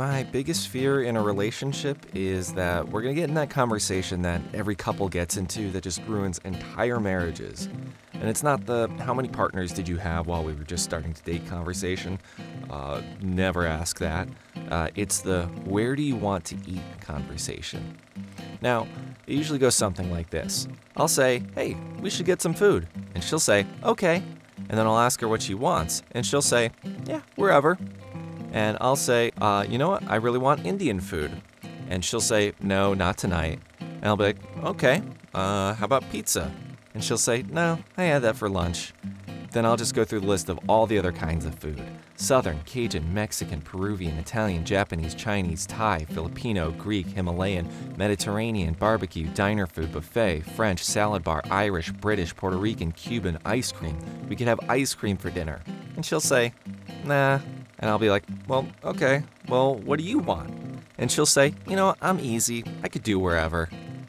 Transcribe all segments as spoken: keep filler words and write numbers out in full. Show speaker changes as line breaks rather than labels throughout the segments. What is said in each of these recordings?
My biggest fear in a relationship is that we're going to get in that conversation that every couple gets into that just ruins entire marriages. And it's not the how many partners did you have while we were just starting to date conversation. Uh, never ask that. Uh, it's the where do you want to eat conversation. Now, it usually goes something like this. I'll say, hey, we should get some food. And she'll say, okay. And then I'll ask her what she wants. And she'll say, yeah, wherever. And I'll say, uh, you know what, I really want Indian food. And she'll say, no, not tonight. And I'll be like, okay, uh, how about pizza? And she'll say, no, I had that for lunch. Then I'll just go through the list of all the other kinds of food. Southern, Cajun, Mexican, Peruvian, Italian, Japanese, Chinese, Thai, Filipino, Greek, Himalayan, Mediterranean, barbecue, diner food, buffet, French, salad bar, Irish, British, Puerto Rican, Cuban, ice cream. We could have ice cream for dinner. And she'll say, nah. And I'll be like, well, okay, well, what do you want? And she'll say, you know, I'm easy. I could do wherever.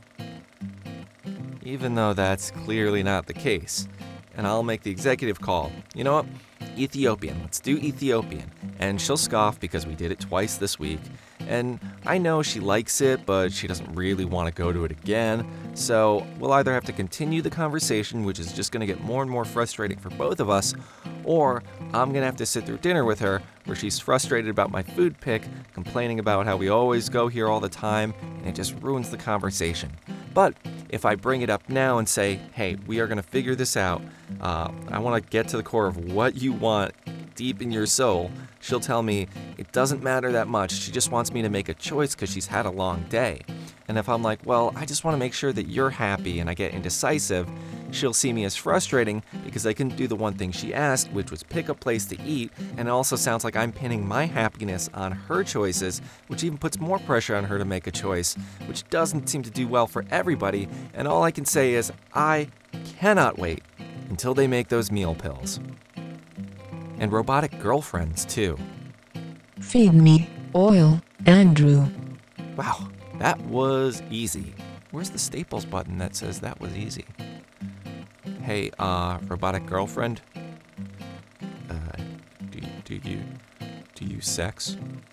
Even though that's clearly not the case. And I'll make the executive call. You know what? Ethiopian. Let's do Ethiopian. And she'll scoff because we did it twice this week. And I know she likes it, but she doesn't really want to go to it again. So we'll either have to continue the conversation, which is just going to get more and more frustrating for both of us, or I'm going to have to sit through dinner with her where she's frustrated about my food pick, complaining about how we always go here all the time, and it just ruins the conversation. But if I bring it up now and say, hey, we are going to figure this out, uh, I want to get to the core of what you want deep in your soul, she'll tell me it doesn't matter that much. She just wants me to make a choice because she's had a long day. And if I'm like, well, I just want to make sure that you're happy, and I get indecisive, she'll see me as frustrating because I couldn't do the one thing she asked, which was pick a place to eat, and it also sounds like I'm pinning my happiness on her choices, which even puts more pressure on her to make a choice, which doesn't seem to do well for everybody, and all I can say is I cannot wait until they make those meal pills. And robotic girlfriends, too.
Feed me oil, Andrew.
Wow, that was easy. Where's the Staples button that says that was easy? Hey, uh, robotic girlfriend? Uh, do, do you, do you sex?